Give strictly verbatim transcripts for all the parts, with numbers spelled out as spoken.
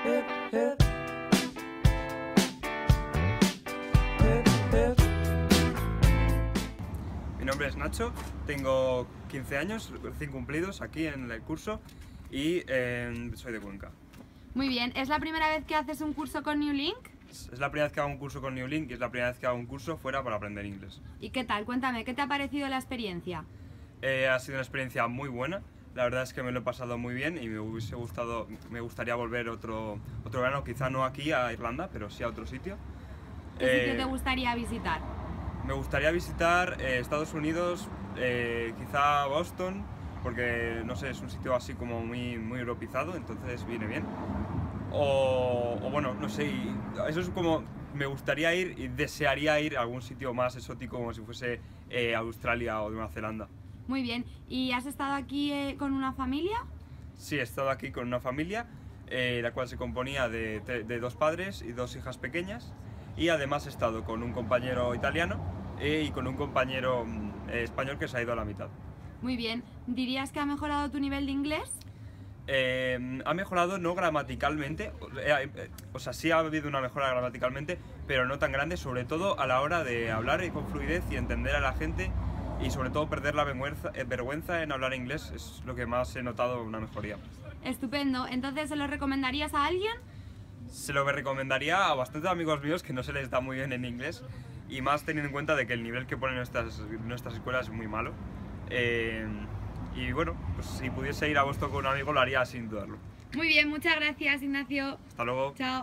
Mi nombre es Nacho, tengo quince años, recién cumplidos aquí en el curso y eh, soy de Cuenca. Muy bien, ¿es la primera vez que haces un curso con New Link? Es la primera vez que hago un curso con New Link y es la primera vez que hago un curso fuera para aprender inglés. ¿Y qué tal? Cuéntame, ¿qué te ha parecido la experiencia? Eh, ha sido una experiencia muy buena, la verdad es que me lo he pasado muy bien y me hubiese gustado, me gustaría volver otro, otro verano, quizá no aquí a Irlanda, pero sí a otro sitio. ¿Qué eh, sitio te gustaría visitar? Me gustaría visitar eh, Estados Unidos, eh, quizá Boston, porque no sé, es un sitio así como muy, muy europizado, entonces viene bien. O, o bueno, no sé, y eso es como me gustaría ir y desearía ir a algún sitio más exótico como si fuese eh, Australia o Nueva Zelanda. Muy bien, ¿y has estado aquí eh, con una familia? Sí, he estado aquí con una familia, eh, la cual se componía de, de dos padres y dos hijas pequeñas, y además he estado con un compañero italiano eh, y con un compañero eh, español que se ha ido a la mitad. Muy bien, ¿dirías que ha mejorado tu nivel de inglés? Eh, ha mejorado no gramaticalmente, eh, eh, o sea, sí ha habido una mejora gramaticalmente, pero no tan grande, sobre todo a la hora de hablar con fluidez y entender a la gente, y sobre todo perder la vergüenza, eh, vergüenza en hablar inglés es lo que más he notado una mejoría. Estupendo, entonces ¿se lo recomendarías a alguien? Se lo recomendaría a bastantes amigos míos que no se les da muy bien en inglés, y más teniendo en cuenta de que el nivel que ponen nuestras, nuestras escuelas es muy malo. Eh, y bueno, pues si pudiese ir a Boston con un amigo lo haría sin dudarlo. Muy bien, muchas gracias, Ignacio. Hasta luego. Chao.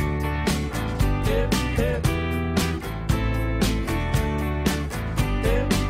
Hip, hip. Hip.